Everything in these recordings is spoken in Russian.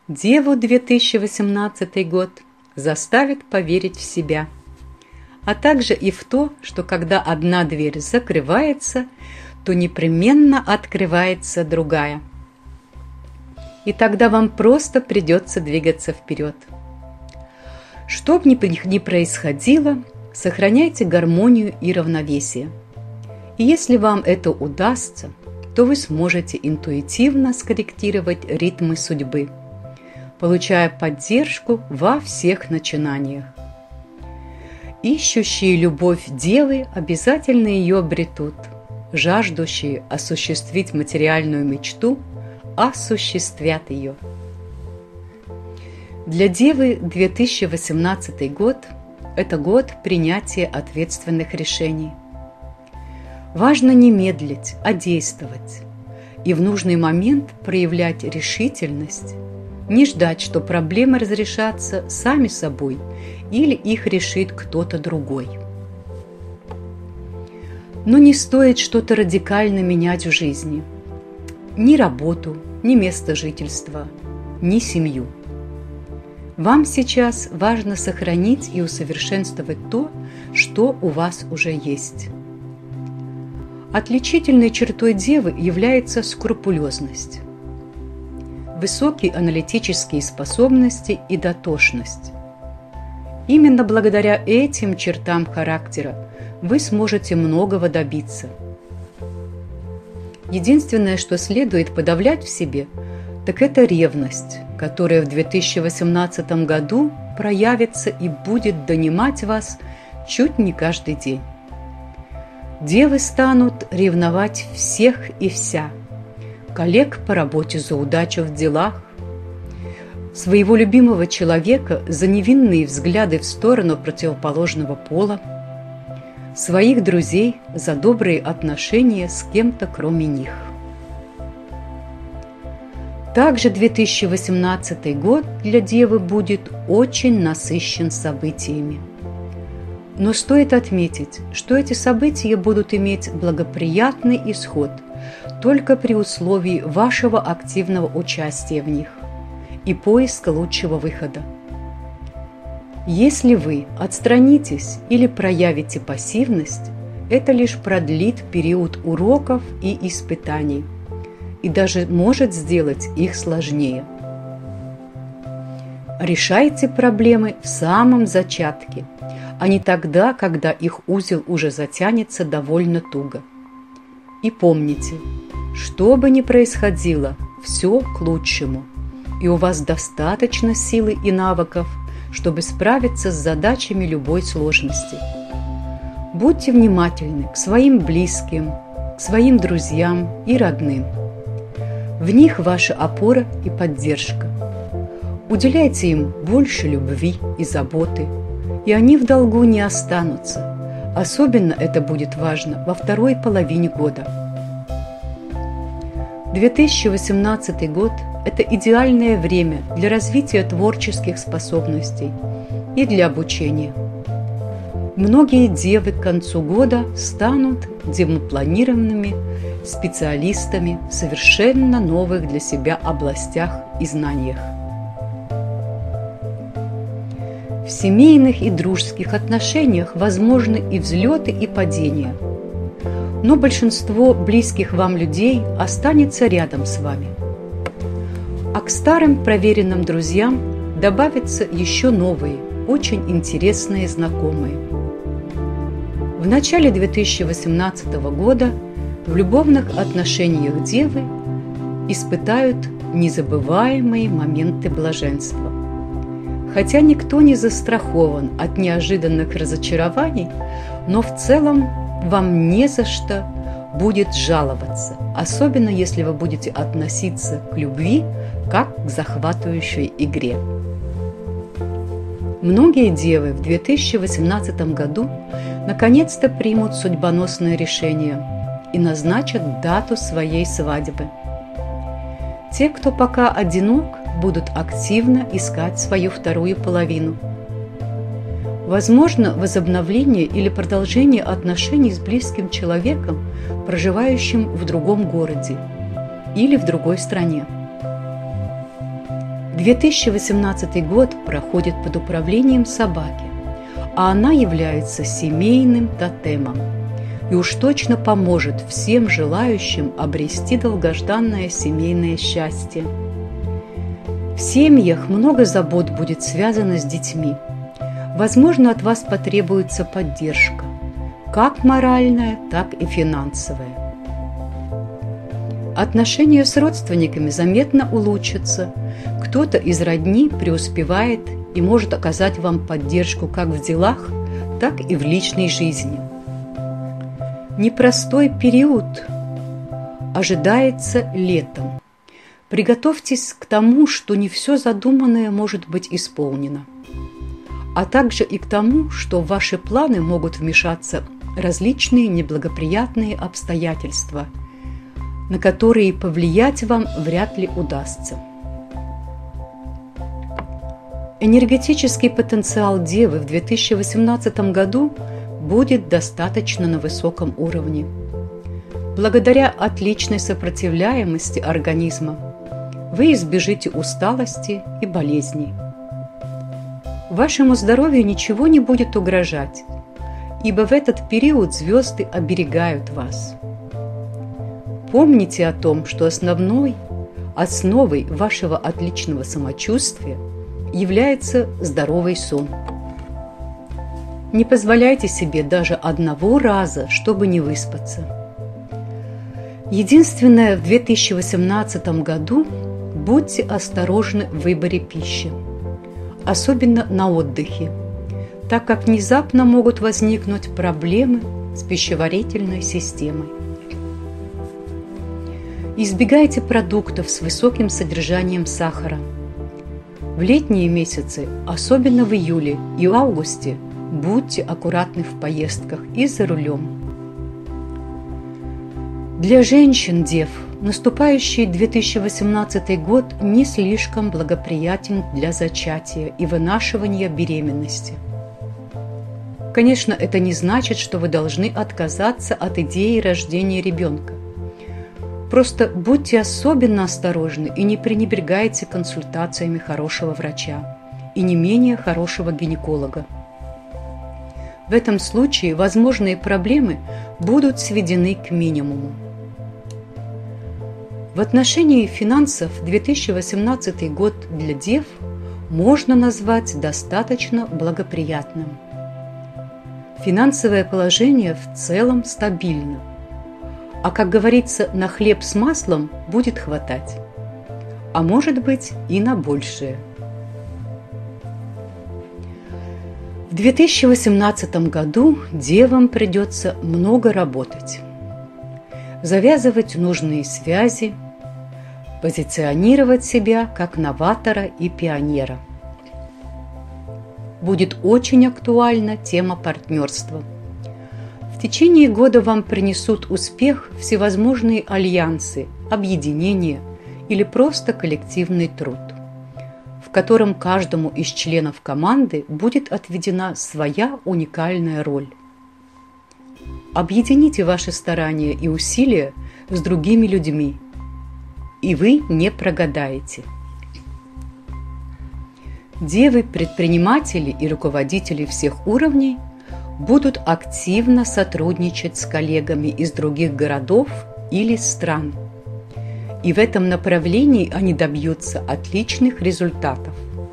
Деву 2018 год заставит поверить в себя, а также и в то, что когда одна дверь закрывается, то непременно открывается другая. И тогда вам просто придется двигаться вперед. Что бы ни происходило, сохраняйте гармонию и равновесие. И если вам это удастся, то вы сможете интуитивно скорректировать ритмы судьбы, получая поддержку во всех начинаниях. Ищущие любовь девы обязательно ее обретут, жаждущие осуществить материальную мечту осуществят ее. Для девы 2018 год – это год принятия ответственных решений. Важно не медлить, а действовать, и в нужный момент проявлять решительность, не ждать, что проблемы разрешатся сами собой или их решит кто-то другой. Но не стоит что-то радикально менять в жизни. Ни работу, ни место жительства, ни семью. Вам сейчас важно сохранить и усовершенствовать то, что у вас уже есть. Отличительной чертой девы является скрупулезность, высокие аналитические способности и дотошность. Именно благодаря этим чертам характера вы сможете многого добиться. Единственное, что следует подавлять в себе, так это ревность, которая в 2018 году проявится и будет донимать вас чуть не каждый день. Девы станут ревновать всех и вся, коллег по работе за удачу в делах, своего любимого человека за невинные взгляды в сторону противоположного пола, своих друзей за добрые отношения с кем-то кроме них. Также 2018 год для девы будет очень насыщен событиями. Но стоит отметить, что эти события будут иметь благоприятный исход только при условии вашего активного участия в них и поиска лучшего выхода. Если вы отстранитесь или проявите пассивность, это лишь продлит период уроков и испытаний и даже может сделать их сложнее. Решайте проблемы в самом зачатке, а не тогда, когда их узел уже затянется довольно туго. И помните, что бы ни происходило, все к лучшему, и у вас достаточно силы и навыков, чтобы справиться с задачами любой сложности. Будьте внимательны к своим близким, к своим друзьям и родным. В них ваша опора и поддержка. Уделяйте им больше любви и заботы, и они в долгу не останутся. Особенно это будет важно во второй половине года. 2018 год – это идеальное время для развития творческих способностей и для обучения. Многие девы к концу года станут дипломированными специалистами в совершенно новых для себя областях и знаниях. В семейных и дружеских отношениях возможны и взлеты, и падения. Но большинство близких вам людей останется рядом с вами. А к старым проверенным друзьям добавятся еще новые, очень интересные знакомые. В начале 2018 года в любовных отношениях девы испытают незабываемые моменты блаженства. Хотя никто не застрахован от неожиданных разочарований, но в целом вам не за что будет жаловаться, особенно если вы будете относиться к любви как к захватывающей игре. Многие девы в 2018 году наконец-то примут судьбоносное решение и назначат дату своей свадьбы. Те, кто пока одинок, будут активно искать свою вторую половину. Возможно, возобновление или продолжение отношений с близким человеком, проживающим в другом городе или в другой стране. 2018 год проходит под управлением собаки, а она является семейным тотемом и уж точно поможет всем желающим обрести долгожданное семейное счастье. В семьях много забот будет связано с детьми. Возможно, от вас потребуется поддержка, как моральная, так и финансовая. Отношения с родственниками заметно улучшатся. Кто-то из родни преуспевает и может оказать вам поддержку как в делах, так и в личной жизни. Непростой период ожидается летом. Приготовьтесь к тому, что не все задуманное может быть исполнено, а также и к тому, что в ваши планы могут вмешаться различные неблагоприятные обстоятельства, на которые повлиять вам вряд ли удастся. Энергетический потенциал Девы в 2018 году будет достаточно на высоком уровне. Благодаря отличной сопротивляемости организма вы избежите усталости и болезней. Вашему здоровью ничего не будет угрожать, ибо в этот период звезды оберегают вас. Помните о том, что основой вашего отличного самочувствия является здоровый сон. Не позволяйте себе даже одного раза, чтобы не выспаться. Единственное, в 2018 году будьте осторожны в выборе пищи, особенно на отдыхе, так как внезапно могут возникнуть проблемы с пищеварительной системой. Избегайте продуктов с высоким содержанием сахара. В летние месяцы, особенно в июле и августе, будьте аккуратны в поездках и за рулем. Для женщин-дев наступающий 2018 год не слишком благоприятен для зачатия и вынашивания беременности. Конечно, это не значит, что вы должны отказаться от идеи рождения ребенка. Просто будьте особенно осторожны и не пренебрегайте консультациями хорошего врача и не менее хорошего гинеколога. В этом случае возможные проблемы будут сведены к минимуму. В отношении финансов 2018 год для дев можно назвать достаточно благоприятным. Финансовое положение в целом стабильно, а, как говорится, на хлеб с маслом будет хватать, а может быть и на большее. В 2018 году девам придется много работать, завязывать нужные связи, позиционировать себя как новатора и пионера. Будет очень актуальна тема партнерства. В течение года вам принесут успех всевозможные альянсы, объединения или просто коллективный труд, в котором каждому из членов команды будет отведена своя уникальная роль. Объедините ваши старания и усилия с другими людьми, и вы не прогадаете. Девы, предприниматели и руководители всех уровней будут активно сотрудничать с коллегами из других городов или стран. И в этом направлении они добьются отличных результатов.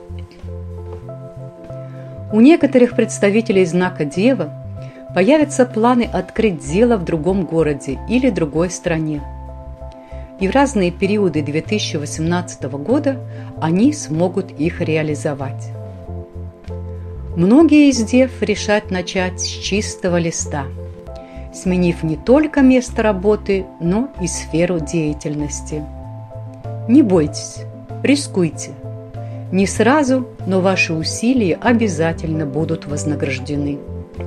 У некоторых представителей знака Дева появятся планы открыть дело в другом городе или другой стране. И в разные периоды 2018 года они смогут их реализовать. Многие из дев решат начать с чистого листа, сменив не только место работы, но и сферу деятельности. Не бойтесь, рискуйте. Не сразу, но ваши усилия обязательно будут вознаграждены.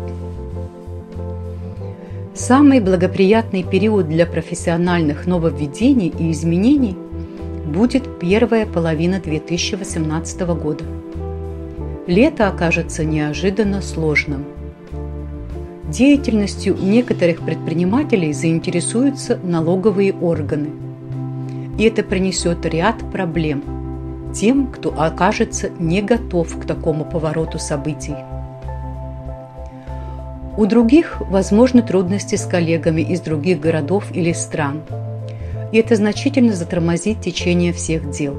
Самый благоприятный период для профессиональных нововведений и изменений будет первая половина 2018 года. Лето окажется неожиданно сложным. Деятельностью некоторых предпринимателей заинтересуются налоговые органы, и это принесет ряд проблем. тем, кто окажется не готов к такому повороту событий. У других возможны трудности с коллегами из других городов или стран, и это значительно затормозит течение всех дел.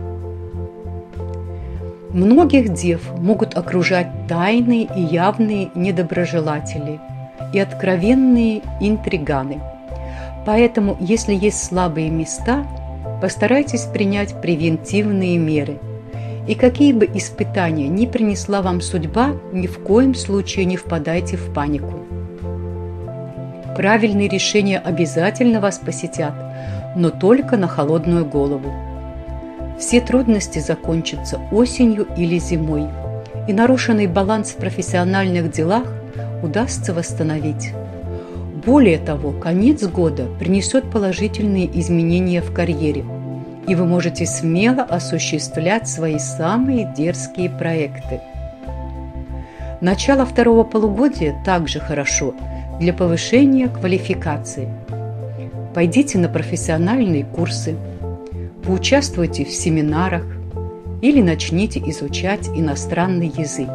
Многих дев могут окружать тайные и явные недоброжелатели и откровенные интриганы. Поэтому, если есть слабые места, постарайтесь принять превентивные меры. И какие бы испытания ни принесла вам судьба, ни в коем случае не впадайте в панику. Правильные решения обязательно вас посетят, но только на холодную голову. Все трудности закончатся осенью или зимой, и нарушенный баланс в профессиональных делах удастся восстановить. Более того, конец года принесет положительные изменения в карьере, и вы можете смело осуществлять свои самые дерзкие проекты. Начало второго полугодия также хорошо для повышения квалификации. Пойдите на профессиональные курсы, поучаствуйте в семинарах или начните изучать иностранный язык.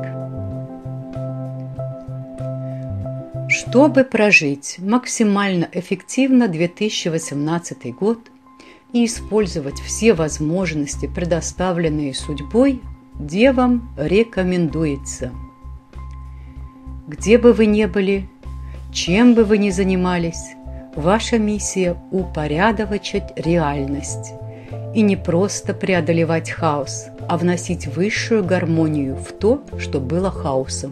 Чтобы прожить максимально эффективно 2018 год и использовать все возможности, предоставленные судьбой, девам рекомендуется: где бы вы ни были, чем бы вы ни занимались, ваша миссия – упорядочить реальность. И не просто преодолевать хаос, а вносить высшую гармонию в то, что было хаосом.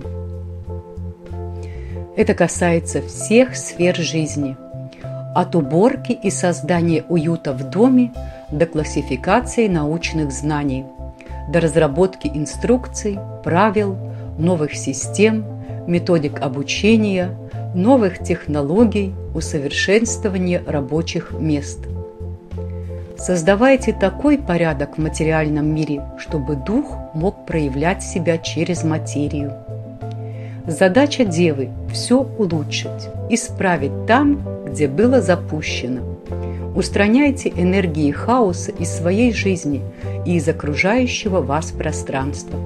Это касается всех сфер жизни, от уборки и создания уюта в доме до классификации научных знаний, до разработки инструкций, правил, новых систем, методик обучения, новых технологий, усовершенствования рабочих мест. Создавайте такой порядок в материальном мире, чтобы дух мог проявлять себя через материю. Задача девы – все улучшить, исправить там, где было запущено. Устраняйте энергии хаоса из своей жизни и из окружающего вас пространства.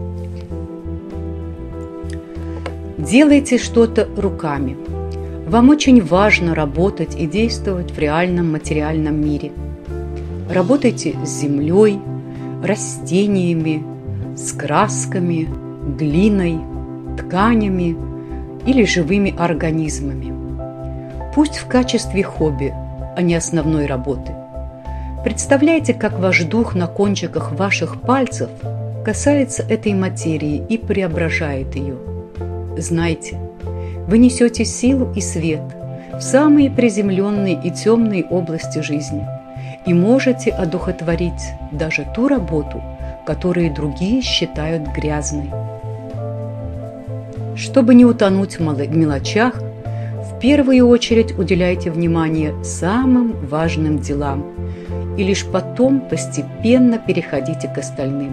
Делайте что-то руками. Вам очень важно работать и действовать в реальном материальном мире. Работайте с землей, растениями, с красками, глиной, тканями или живыми организмами. Пусть в качестве хобби, а не основной работы. Представляйте, как ваш дух на кончиках ваших пальцев касается этой материи и преображает ее. Знайте, вы несете силу и свет в самые приземленные и темные области жизни и можете одухотворить даже ту работу, которую другие считают грязной. Чтобы не утонуть в мелочах, в первую очередь уделяйте внимание самым важным делам и лишь потом постепенно переходите к остальным.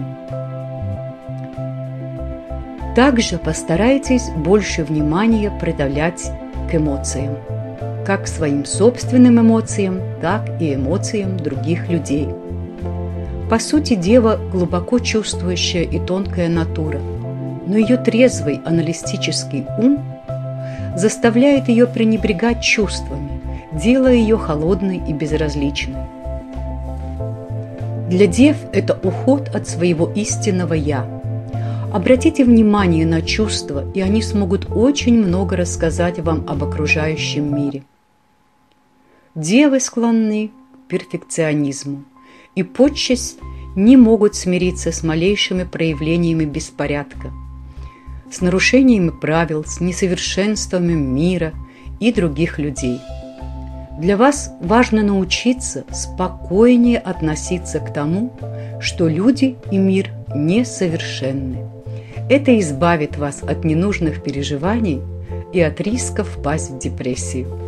Также постарайтесь больше внимания придавать к эмоциям, как своим собственным эмоциям, так и эмоциям других людей. По сути, дева глубоко чувствующая и тонкая натура, но ее трезвый аналитический ум заставляет ее пренебрегать чувствами, делая ее холодной и безразличной. Для дев это уход от своего истинного «я». Обратите внимание на чувства, и они смогут очень много рассказать вам об окружающем мире. Девы склонны к перфекционизму и подчас не могут смириться с малейшими проявлениями беспорядка, с нарушениями правил, с несовершенствами мира и других людей. Для вас важно научиться спокойнее относиться к тому, что люди и мир несовершенны. Это избавит вас от ненужных переживаний и от риска впасть в депрессию.